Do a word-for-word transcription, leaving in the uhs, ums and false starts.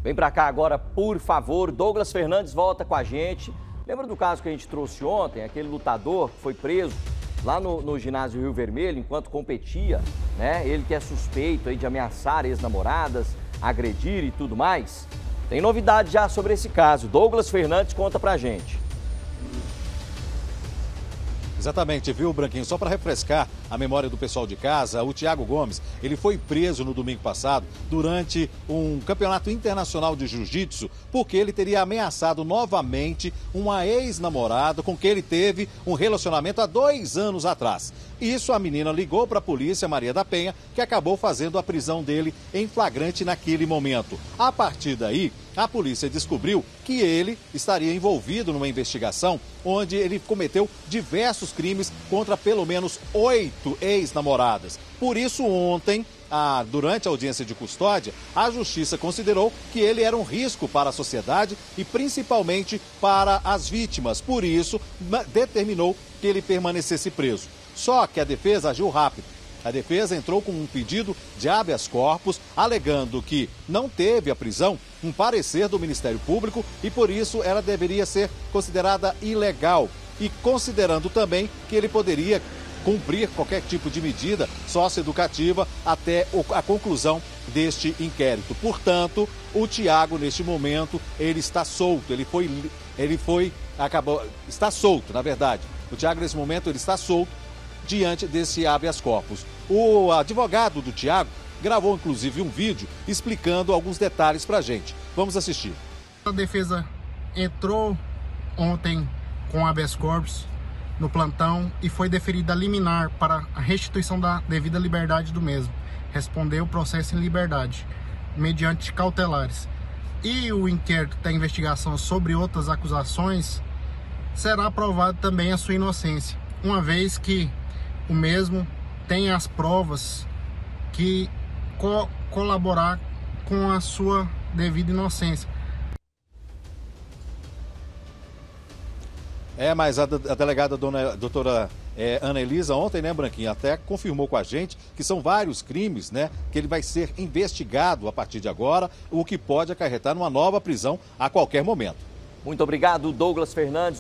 Vem pra cá agora, por favor. Douglas Fernandes volta com a gente. Lembra do caso que a gente trouxe ontem? Aquele lutador que foi preso lá no, no ginásio Rio Vermelho enquanto competia, né? Ele que é suspeito aí de ameaçar ex-namoradas, agredir e tudo mais. Tem novidade já sobre esse caso. Douglas Fernandes conta pra gente. Exatamente, viu, Branquinho? Só para refrescar a memória do pessoal de casa, o Thiago Gomes, ele foi preso no domingo passado durante um campeonato internacional de jiu-jitsu porque ele teria ameaçado novamente uma ex-namorada com quem ele teve um relacionamento há dois anos atrás. Isso a menina ligou para a polícia Maria da Penha, que acabou fazendo a prisão dele em flagrante naquele momento. A partir daí, a polícia descobriu que ele estaria envolvido numa investigação onde ele cometeu diversos crimes contra pelo menos oito ex-namoradas. Por isso, ontem, ah, durante a audiência de custódia, a justiça considerou que ele era um risco para a sociedade e principalmente para as vítimas. Por isso, determinou que ele permanecesse preso. Só que a defesa agiu rápido. A defesa entrou com um pedido de habeas corpus, alegando que não teve a prisão um parecer do Ministério Público e, por isso, ela deveria ser considerada ilegal. E considerando também que ele poderia cumprir qualquer tipo de medida socioeducativa até a conclusão deste inquérito. Portanto, o Thiago, neste momento, ele está solto. Ele foi, ele foi, acabou, está solto, na verdade. O Thiago, nesse momento, ele está solto diante desse habeas corpus. O advogado do Thiago gravou, inclusive, um vídeo explicando alguns detalhes para a gente. Vamos assistir. A defesa entrou ontem com habeas corpus no plantão e foi deferida liminar para a restituição da devida liberdade do mesmo. Respondeu o processo em liberdade, mediante cautelares. E o inquérito da investigação sobre outras acusações será aprovado também a sua inocência, uma vez que o mesmo tem as provas que co colaborar com a sua devida inocência. É, mas a, a delegada dona, a doutora é, Ana Elisa ontem, né, Branquinho, até confirmou com a gente que são vários crimes, né, que ele vai ser investigado a partir de agora, o que pode acarretar numa nova prisão a qualquer momento. Muito obrigado, Douglas Fernandes.